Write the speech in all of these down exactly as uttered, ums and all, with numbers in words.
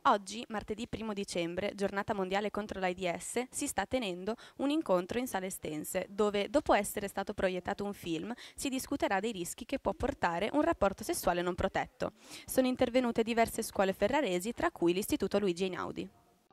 Oggi, martedì primo dicembre, giornata mondiale contro l'AIDS, si sta tenendo un incontro in Sala Estense, dove, dopo essere stato proiettato un film, si discuterà dei rischi che può portare un rapporto sessuale non protetto. Sono intervenute diverse scuole ferraresi, tra cui l'Istituto Luigi Einaudi.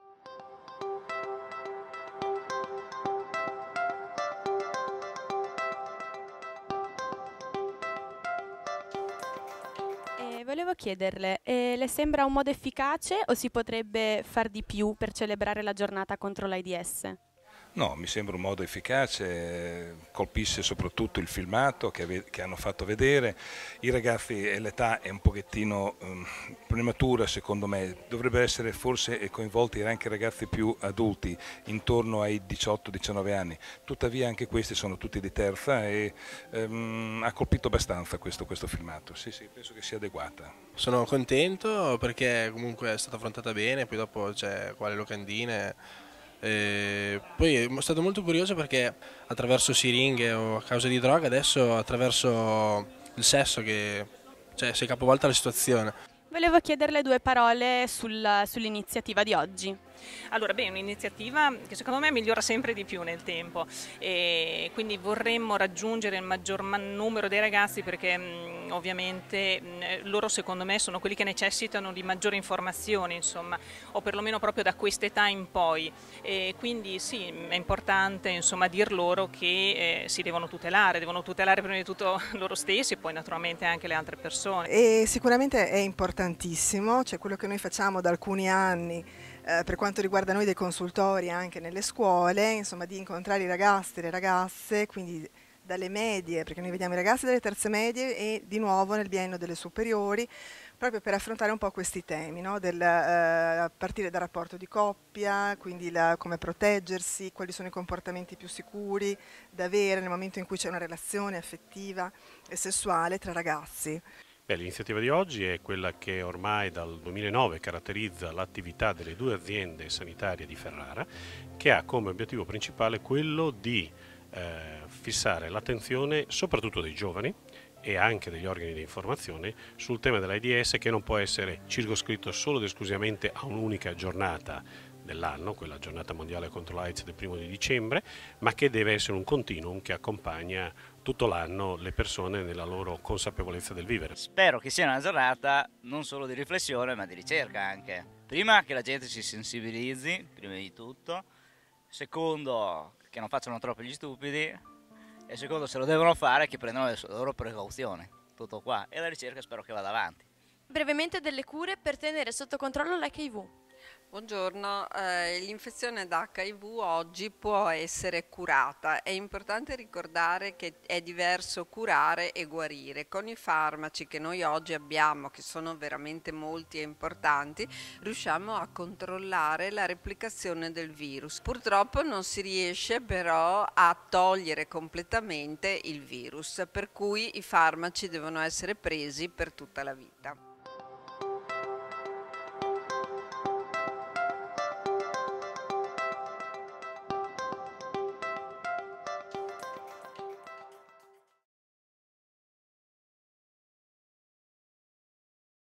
E volevo chiederle, eh, le sembra un modo efficace o si potrebbe far di più per celebrare la giornata contro l'AIDS? No, mi sembra un modo efficace, eh, colpisce soprattutto il filmato che, ave- che hanno fatto vedere. I ragazzi, e l'età è un pochettino ehm, prematura secondo me, dovrebbero essere forse coinvolti anche ragazzi più adulti, intorno ai diciotto diciannove anni. Tuttavia anche questi sono tutti di terza e ehm, ha colpito abbastanza questo, questo filmato. Sì, sì, penso che sia adeguata. Sono contento perché comunque è stata affrontata bene, poi dopo c'è qua le locandine. E poi è stato molto curioso perché attraverso siringhe o a causa di droga, adesso attraverso il sesso che cioè, si è capovolta la situazione. Volevo chiederle due parole sul- sull'iniziativa di oggi. Allora, beh, è un'iniziativa che secondo me migliora sempre di più nel tempo e quindi vorremmo raggiungere il maggior numero dei ragazzi perché mh, ovviamente mh, loro secondo me sono quelli che necessitano di maggiori informazioni, insomma, o perlomeno proprio da quest'età in poi. E quindi sì, è importante insomma dir loro che eh, si devono tutelare, devono tutelare prima di tutto loro stessi e poi naturalmente anche le altre persone. E sicuramente è importantissimo, cioè quello che noi facciamo da alcuni anni eh, per quanto riguarda noi dei consultori anche nelle scuole, insomma di incontrare i ragazzi e le ragazze, quindi dalle medie, perché noi vediamo i ragazzi delle terze medie e di nuovo nel biennio delle superiori, proprio per affrontare un po' questi temi, no? Del, eh, a partire dal rapporto di coppia, quindi la, come proteggersi, quali sono i comportamenti più sicuri da avere nel momento in cui c'è una relazione affettiva e sessuale tra ragazzi. Beh, l'iniziativa di oggi è quella che ormai dal duemilanove caratterizza l'attività delle due aziende sanitarie di Ferrara, che ha come obiettivo principale quello di eh, fissare l'attenzione soprattutto dei giovani e anche degli organi di informazione sul tema dell'AIDS, che non può essere circoscritto solo ed esclusivamente a un'unica giornata dell'anno, quella giornata mondiale contro l'AIDS del primo di dicembre, ma che deve essere un continuum che accompagna tutto l'anno le persone nella loro consapevolezza del vivere. Spero che sia una giornata non solo di riflessione ma di ricerca anche. Prima che la gente si sensibilizzi, prima di tutto, secondo che non facciano troppo gli stupidi e secondo se lo devono fare che prendano le loro precauzioni. Tutto qua. E la ricerca spero che vada avanti. Brevemente delle cure per tenere sotto controllo l'H I V. Buongiorno, eh, l'infezione da H I V oggi può essere curata. È importante ricordare che è diverso curare e guarire. Con i farmaci che noi oggi abbiamo, che sono veramente molti e importanti, riusciamo a controllare la replicazione del virus. Purtroppo non si riesce però a togliere completamente il virus, per cui i farmaci devono essere presi per tutta la vita.